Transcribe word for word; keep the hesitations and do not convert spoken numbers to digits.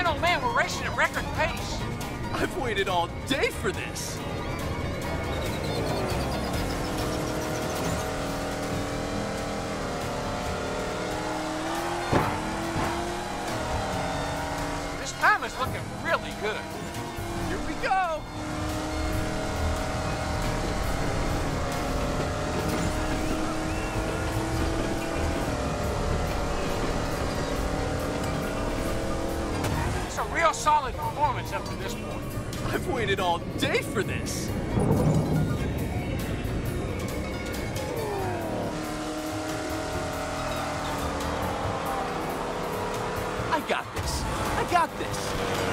Man, oh man, we're racing at record pace. I've waited all day for this. This time is looking really good. Here we go. It's a real solid performance up to this point. I've waited all day for this. I got this. I got this.